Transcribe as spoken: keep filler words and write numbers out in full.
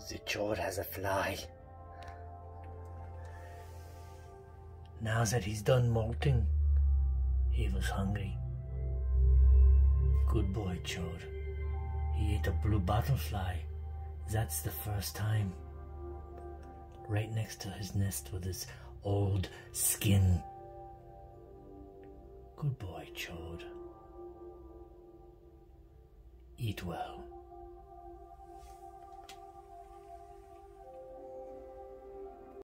The Chode has a fly. Now that he's done molting, he was hungry. Good boy, Chode. He ate a blue butterfly. That's the first time. Right next to his nest with his old skin. Good boy, Chode. Eat well.